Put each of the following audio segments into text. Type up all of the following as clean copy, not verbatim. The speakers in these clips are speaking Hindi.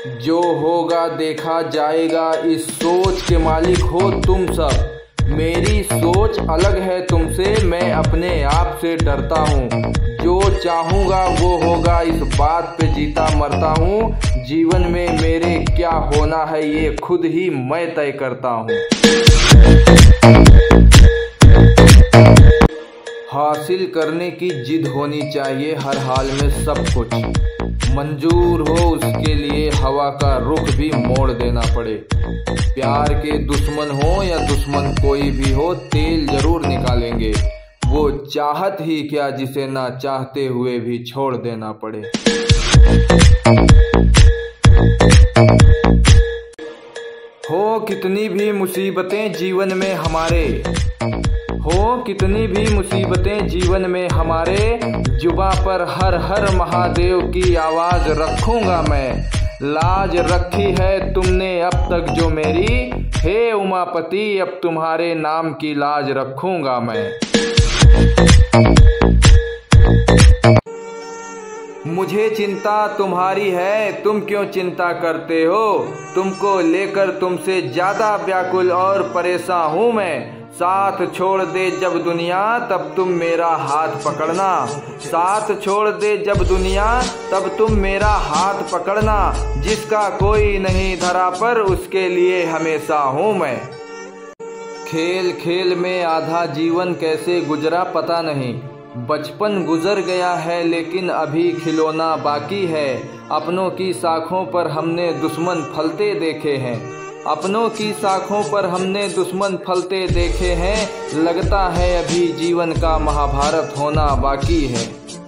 जो होगा देखा जाएगा, इस सोच के मालिक हो तुम सब। मेरी सोच अलग है तुमसे, मैं अपने आप से डरता हूँ। जो चाहूँगा वो होगा, इस बात पे जीता मरता हूँ। जीवन में मेरे क्या होना है ये खुद ही मैं तय करता हूँ। हासिल करने की जिद होनी चाहिए हर हाल में, सब कुछ मंजूर हो उसके लिए हवा का रुख भी मोड़ देना पड़े। प्यार के दुश्मन हो या दुश्मन कोई भी हो, तेल जरूर निकालेंगे। वो चाहत ही क्या जिसे ना चाहते हुए भी छोड़ देना पड़े। हो कितनी भी मुसीबतें जीवन में हमारे, हो कितनी भी मुसीबतें जीवन में हमारे, जुबां पर हर हर महादेव की आवाज रखूंगा मैं। लाज रखी है तुमने अब तक जो मेरी, हे उमापति अब तुम्हारे नाम की लाज रखूंगा मैं। मुझे चिंता तुम्हारी है, तुम क्यों चिंता करते हो? तुमको लेकर तुमसे ज्यादा व्याकुल और परेशान हूँ मैं। साथ छोड़ दे जब दुनिया तब तुम मेरा हाथ पकड़ना। साथ छोड़ दे जब दुनिया तब तुम मेरा हाथ पकड़ना। जिसका कोई नहीं धरा पर उसके लिए हमेशा हूँ मैं। खेल खेल में आधा जीवन कैसे गुजरा पता नहीं। बचपन गुजर गया है लेकिन अभी खिलौना बाकी है। अपनों की शाखों पर हमने दुश्मन फलते देखे हैं। अपनों की शाखों पर हमने दुश्मन फलते देखे हैं। लगता है अभी जीवन का महाभारत होना बाकी है।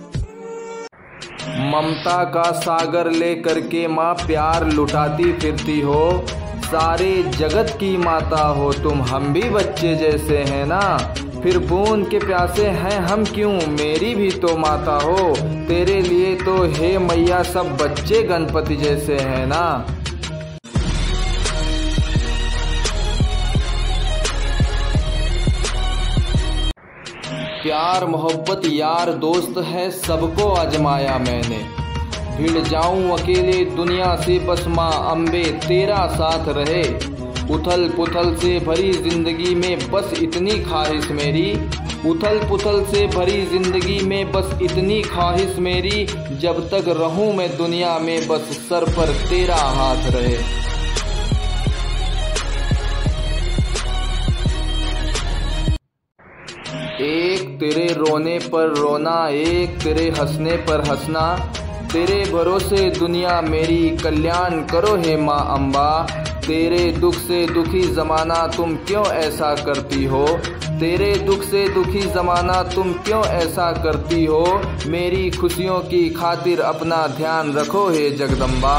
ममता का सागर ले करके माँ प्यार लुटाती फिरती हो। सारे जगत की माता हो तुम, हम भी बच्चे जैसे हैं ना। फिर बूंद के प्यासे हैं हम क्यों, मेरी भी तो माता हो। तेरे लिए तो हे मैया सब बच्चे गणपति जैसे हैं ना। प्यार मोहब्बत यार दोस्त है सबको आजमाया मैंने। भिड़ जाऊं अकेले दुनिया से बस माँ अम्बे तेरा साथ रहे। उथल पुथल से भरी जिंदगी में बस इतनी ख्वाहिश मेरी। उथल पुथल से भरी जिंदगी में बस इतनी ख्वाहिश मेरी। जब तक रहूं मैं दुनिया में बस सर पर तेरा हाथ रहे। एक तेरे रोने पर रोना, एक तेरे हंसने पर हंसना। तेरे भरोसे दुनिया मेरी कल्याण करो हे माँ अम्बा। तेरे दुख से दुखी जमाना तुम क्यों ऐसा करती हो? तेरे दुख से दुखी जमाना तुम क्यों ऐसा करती हो? मेरी खुशियों की खातिर अपना ध्यान रखो हे जगदम्बा।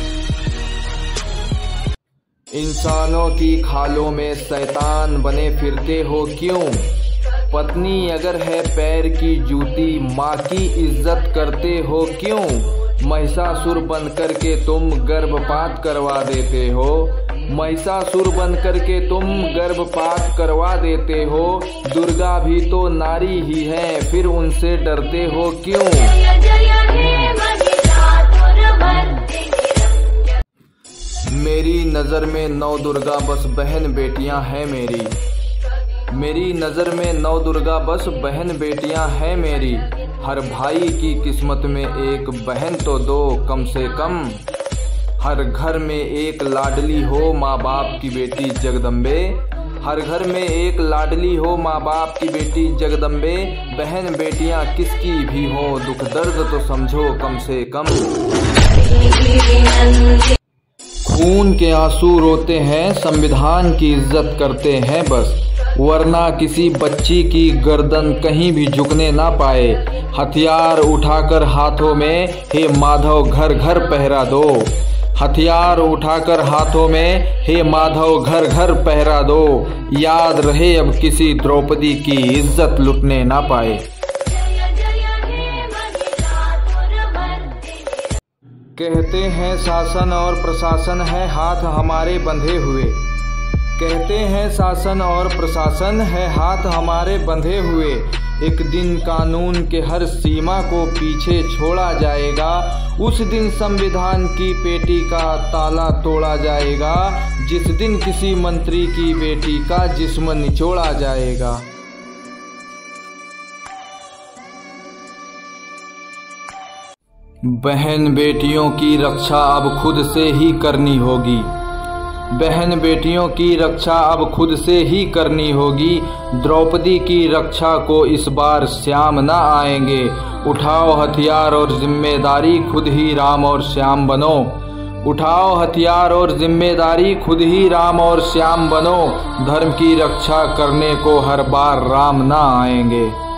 इंसानों की खालों में शैतान बने फिरते हो क्यों? पत्नी अगर है पैर की जूती, माँ की इज्जत करते हो क्यों? महिषासुर बन करके तुम गर्भपात करवा देते हो। महिषासुर बन करके तुम गर्भपात करवा देते हो। दुर्गा भी तो नारी ही है, फिर उनसे डरते हो क्यों? मेरी नज़र में नौ दुर्गा बस बहन बेटियां हैं मेरी। मेरी नज़र में नौ दुर्गा बस बहन बेटियां हैं मेरी। हर भाई की किस्मत में एक बहन तो दो कम से कम। हर घर में एक लाडली हो माँ बाप की बेटी जगदम्बे। हर घर में एक लाडली हो माँ बाप की बेटी जगदम्बे। बहन बेटियां किसकी भी हो, दुख दर्द तो समझो कम से कम। खून के आंसू रोते हैं, संविधान की इज्जत करते हैं बस। वरना किसी बच्ची की गर्दन कहीं भी झुकने ना पाए। हथियार उठाकर हाथों में हे माधव घर घर पहरा दो। हथियार उठाकर हाथों में हे माधव घर घर पहरा दो। याद रहे अब किसी द्रौपदी की इज्जत लुटने ना पाए। कहते हैं शासन और प्रशासन है हाथ हमारे बंधे हुए। कहते हैं शासन और प्रशासन है हाथ हमारे बंधे हुए। एक दिन कानून के हर सीमा को पीछे छोड़ा जाएगा। उस दिन संविधान की पेटी का ताला तोड़ा जाएगा। जिस दिन किसी मंत्री की बेटी का जिस्म निचोड़ा जाएगा। बहन बेटियों की रक्षा अब खुद से ही करनी होगी। बहन बेटियों की रक्षा अब खुद से ही करनी होगी। द्रौपदी की रक्षा को इस बार श्याम ना आएंगे। उठाओ हथियार और जिम्मेदारी, खुद ही राम और श्याम बनो। उठाओ हथियार और जिम्मेदारी, खुद ही राम और श्याम बनो। धर्म की रक्षा करने को हर बार राम ना आएंगे।